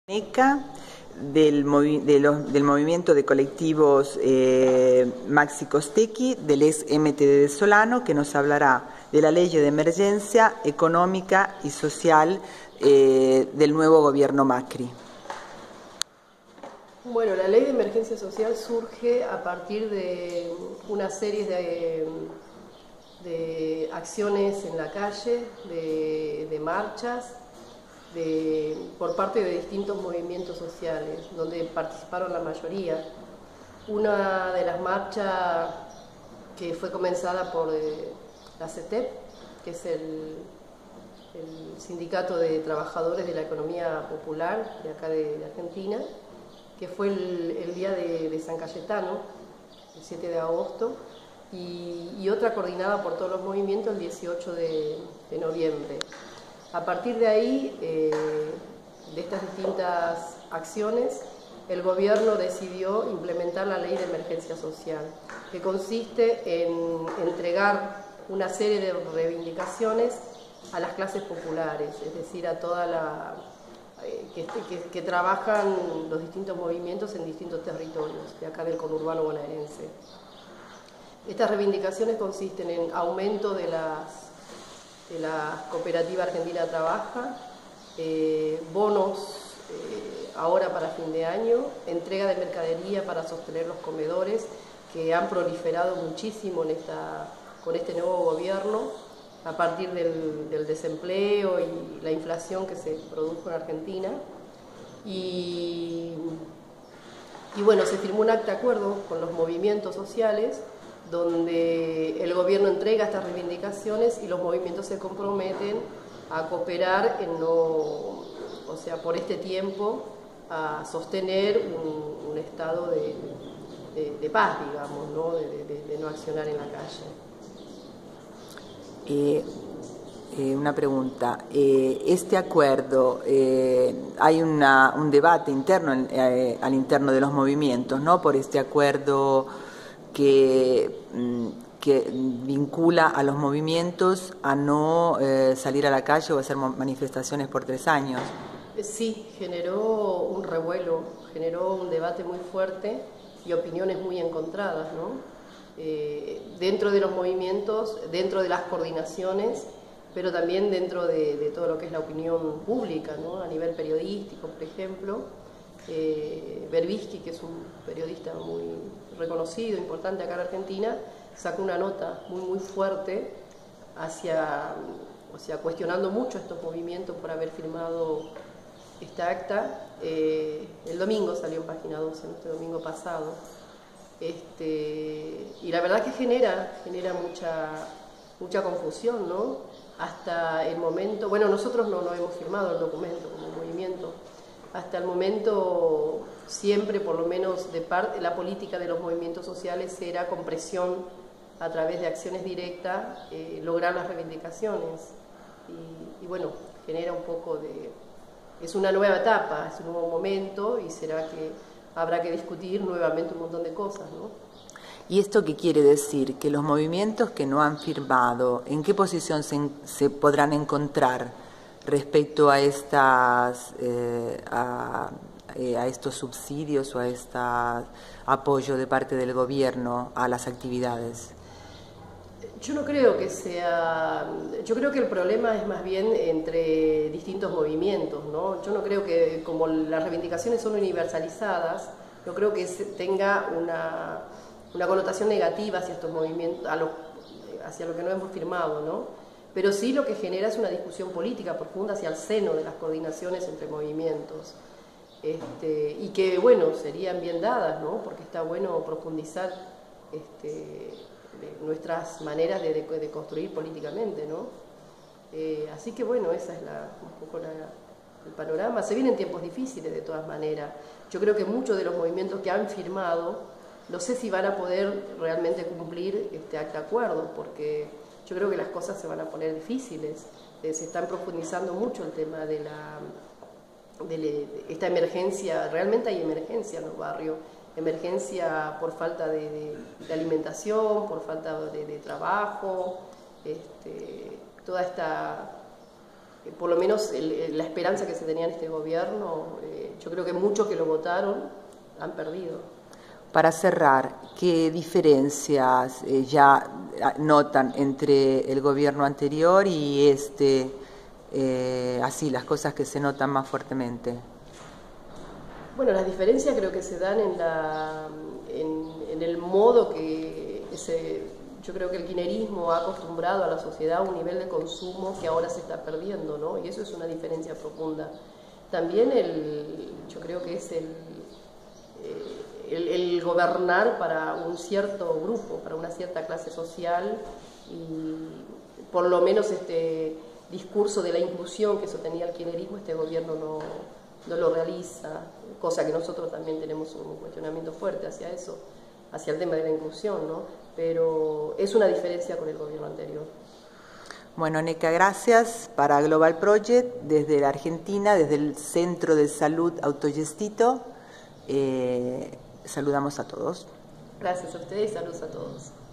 Del movimiento de colectivos Maxi Costecchi, del ex MTD de Solano, que nos hablará de la ley de emergencia económica y social del nuevo gobierno Macri. Bueno, la ley de emergencia social surge a partir de una serie de acciones en la calle, de marchas, por parte de distintos movimientos sociales, donde participaron la mayoría. Una de las marchas que fue comenzada por la CETEP, que es el Sindicato de Trabajadores de la Economía Popular de acá de Argentina, que fue el día de San Cayetano, el 7 de agosto, y otra coordinada por todos los movimientos el 18 de noviembre. A partir de ahí, de estas distintas acciones, el gobierno decidió implementar la ley de emergencia social, que consiste en entregar una serie de reivindicaciones a las clases populares, es decir, a toda la que trabajan los distintos movimientos en distintos territorios de acá del conurbano bonaerense. Estas reivindicaciones consisten en aumento de la Cooperativa Argentina Trabaja, bonos ahora para fin de año, entrega de mercadería para sostener los comedores que han proliferado muchísimo con este nuevo gobierno a partir del desempleo y la inflación que se produjo en Argentina. Y bueno, se firmó un acta de acuerdo con los movimientos sociales donde el gobierno entrega estas reivindicaciones y los movimientos se comprometen a cooperar por este tiempo, a sostener un estado de paz, digamos, ¿no? De no accionar en la calle. Una pregunta, este acuerdo, hay un debate interno al interno de los movimientos, ¿no? Por este acuerdo que vincula a los movimientos a no salir a la calle o hacer manifestaciones por 3 años. Sí, generó un revuelo, generó un debate muy fuerte y opiniones muy encontradas, ¿no? Dentro de los movimientos, dentro de las coordinaciones, pero también dentro de todo lo que es la opinión pública, ¿no? A nivel periodístico, por ejemplo. Berbisky, que es un periodista muy reconocido, importante acá en Argentina, sacó una nota muy fuerte cuestionando mucho estos movimientos por haber firmado esta acta. El domingo salió en Página 12, este domingo pasado. Y la verdad que genera mucha confusión, ¿no? Hasta el momento, bueno, nosotros no hemos firmado el documento como movimiento. Hasta el momento siempre, por lo menos de parte, la política de los movimientos sociales era con presión a través de acciones directas, lograr las reivindicaciones. Y bueno, genera un poco es una nueva etapa, es un nuevo momento y será que habrá que discutir nuevamente un montón de cosas, ¿no? ¿Y esto qué quiere decir? Que los movimientos que no han firmado, ¿en qué posición se podrán encontrar respecto a estos subsidios o a este apoyo de parte del gobierno a las actividades? Yo no creo que yo creo que el problema es más bien entre distintos movimientos, ¿no? Yo no creo que, como las reivindicaciones son universalizadas, no creo que tenga una connotación negativa hacia estos movimientos, hacia lo que no hemos firmado, ¿no? Pero sí lo que genera es una discusión política profunda hacia el seno de las coordinaciones entre movimientos. Y que, bueno, serían bien dadas, ¿no? Porque está bueno profundizar nuestras maneras de construir políticamente, ¿no? Así que, bueno, esa es un poco el panorama. Se vienen tiempos difíciles, de todas maneras. Yo creo que muchos de los movimientos que han firmado, no sé si van a poder realmente cumplir este acta de acuerdo, porque yo creo que las cosas se van a poner difíciles. Se están profundizando mucho el tema de esta emergencia. Realmente hay emergencia en los barrios, emergencia por falta de alimentación, por falta de trabajo, toda esta, por lo menos la esperanza que se tenía en este gobierno yo creo que muchos que lo votaron han perdido. Para cerrar, ¿qué diferencias ya notan entre el gobierno anterior y este, así las cosas que se notan más fuertemente? Bueno, las diferencias creo que se dan en el modo que yo creo que el kirchnerismo ha acostumbrado a la sociedad a un nivel de consumo que ahora se está perdiendo, ¿no? Y eso es una diferencia profunda. También yo creo que es el gobernar para un cierto grupo, para una cierta clase social, y por lo menos este discurso de la inclusión que sostenía el kirchnerismo, este gobierno no lo realiza, cosa que nosotros también tenemos un cuestionamiento fuerte hacia eso, hacia el tema de la inclusión, ¿no? Pero es una diferencia con el gobierno anterior. Bueno, Neca, gracias. Para Global Project, desde la Argentina, desde el Centro de Salud Autogestito, saludamos a todos. Gracias a ustedes y saludos a todos.